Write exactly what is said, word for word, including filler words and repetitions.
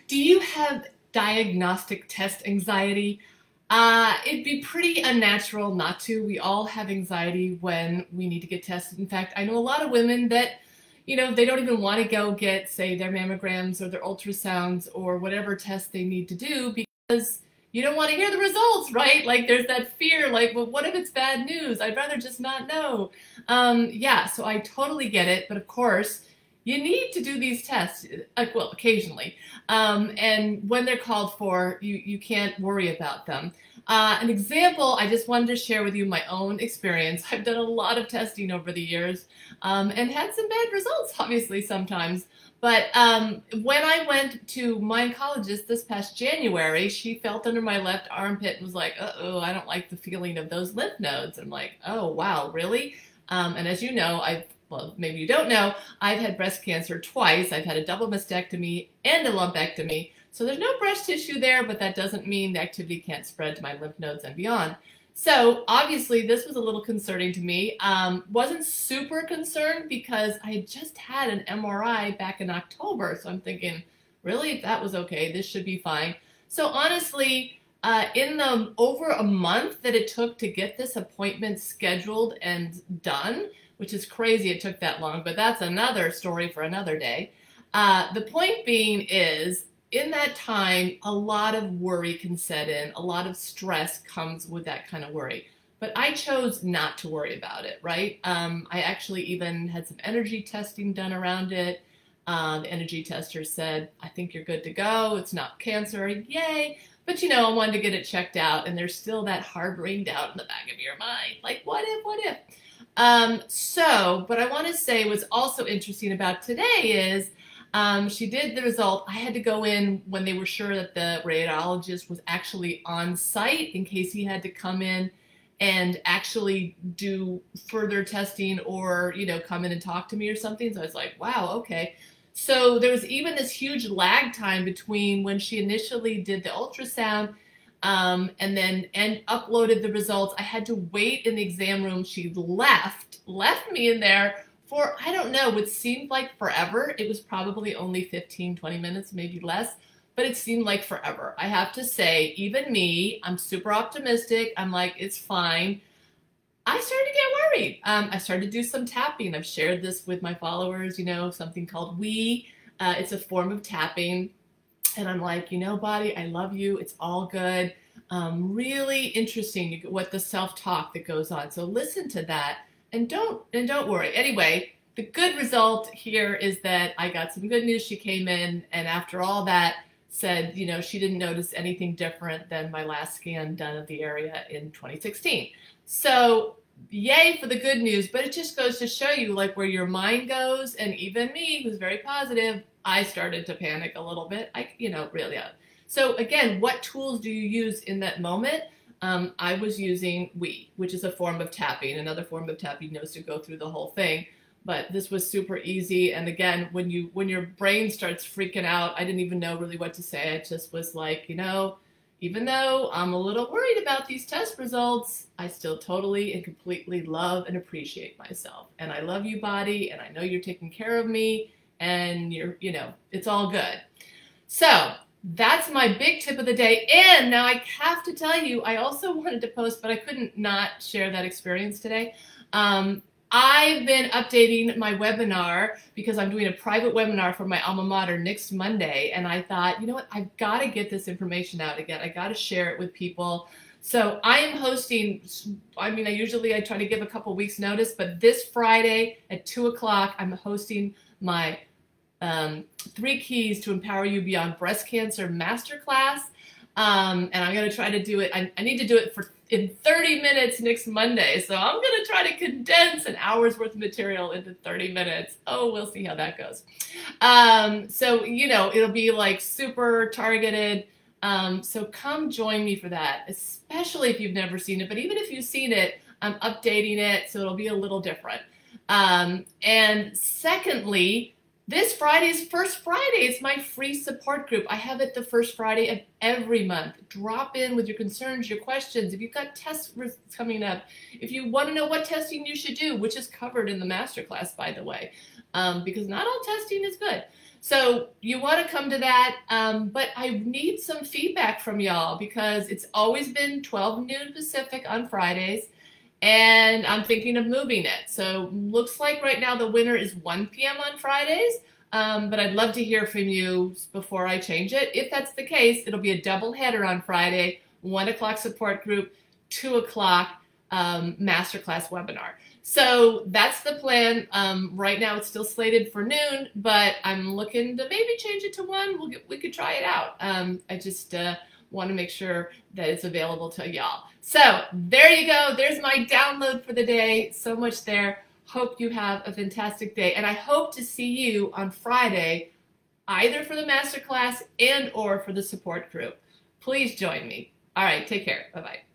Do you have diagnostic test anxiety? Uh, it'd be pretty unnatural not to. We all have anxiety when we need to get tested. In fact, I know a lot of women that, you know, they don't even want to go get, say, their mammograms or their ultrasounds or whatever test they need to do because you don't want to hear the results, right? Like there's that fear, like, well, what if it's bad news? I'd rather just not know. Um, yeah, so I totally get it. But of course, you need to do these tests, uh, well, occasionally. Um, and when they're called for, you, you can't worry about them. Uh, an example, I just wanted to share with you my own experience. I've done a lot of testing over the years um, and had some bad results, obviously, sometimes. But um, when I went to my oncologist this past January, she felt under my left armpit and was like, uh-oh, I don't like the feeling of those lymph nodes. I'm like, oh, wow, really? Um, and as you know, I've well, maybe you don't know, I've had breast cancer twice. I've had a double mastectomy and a lumpectomy. So there's no breast tissue there, but that doesn't mean the activity can't spread to my lymph nodes and beyond. So obviously this was a little concerning to me. Um, wasn't super concerned because I had just had an M R I back in October. So I'm thinking, really, if that was okay, this should be fine. So honestly, uh, in the over a month that it took to get this appointment scheduled and done, which is crazy it took that long, but that's another story for another day. Uh, the point being is, in that time, a lot of worry can set in. A lot of stress comes with that kind of worry. But I chose not to worry about it, right? Um, I actually even had some energy testing done around it. Uh, the energy tester said, I think you're good to go. It's not cancer, yay. But, you know, I wanted to get it checked out, and there's still that harboring doubt in the back of your mind. Like, what if, what if? Um, so, what I want to say was also interesting about today is um, she did the result. I had to go in when they were sure that the radiologist was actually on site in case he had to come in and actually do further testing or, you know, come in and talk to me or something. So I was like, wow, okay. So there was even this huge lag time between when she initially did the ultrasound Um, and then and uploaded the results. I had to wait in the exam room. She left, left me in there for, I don't know, what seemed like forever. It was probably only fifteen, twenty minutes, maybe less, but it seemed like forever. I have to say, even me, I'm super optimistic. I'm like, it's fine. I started to get worried. Um, I started to do some tapping. I've shared this with my followers, you know, something called we. Uh, it's a form of tapping. And I'm like, you know, body, I love you. It's all good. Um, really interesting what the self-talk that goes on. So listen to that and don't and don't worry. Anyway, the good result here is that I got some good news. She came in and after all that said, you know, she didn't notice anything different than my last scan done of the area in twenty sixteen. So yay for the good news, but it just goes to show you like where your mind goes. And even me, who's very positive, I started to panic a little bit. I, you know, really. Uh, so again, what tools do you use in that moment? Um, I was using we, which is a form of tapping. Another form of tapping knows to go through the whole thing, but this was super easy. And again, when you when your brain starts freaking out, I didn't even know really what to say. I just was like, you know, even though I'm a little worried about these test results, I still totally and completely love and appreciate myself. And I love you, body, and I know you're taking care of me. And you're, you know, it's all good. So that's my big tip of the day. And now I have to tell you, I also wanted to post, but I couldn't not share that experience today. Um, I've been updating my webinar because I'm doing a private webinar for my alma mater next Monday. And I thought, you know what, I've got to get this information out again. I got to share it with people. So I am hosting, I mean, I usually I try to give a couple weeks notice, but this Friday at two o'clock, I'm hosting my Um, three keys to empower you beyond breast cancer masterclass. Um, and I'm going to try to do it. I, I need to do it for in thirty minutes next Monday. So I'm going to try to condense an hour's worth of material into thirty minutes. Oh, we'll see how that goes. Um, so, you know, it'll be like super targeted. Um, so come join me for that, especially if you've never seen it. But even if you've seen it, I'm updating it. So it'll be a little different. Um, and secondly, this Friday's First Friday. It's my free support group. I have it the first Friday of every month. Drop in with your concerns, your questions. If you've got tests coming up, if you want to know what testing you should do, which is covered in the masterclass, by the way, um, because not all testing is good. So you want to come to that, um, but I need some feedback from y'all because it's always been twelve noon Pacific on Fridays, and I'm thinking of moving it. So looks like right now the winner is one p m on Fridays, um, but I'd love to hear from you before I change it. If that's the case, it'll be a double header on Friday, one o'clock support group, two o'clock um, masterclass webinar. So that's the plan. Um, right now it's still slated for noon, but I'm looking to maybe change it to one. We'll get, we could try it out. Um, I just uh, want to make sure that it's available to y'all. So there you go. There's my download for the day. So much there. Hope you have a fantastic day. And I hope to see you on Friday, either for the masterclass and or for the support group. Please join me. All right. Take care. Bye-bye.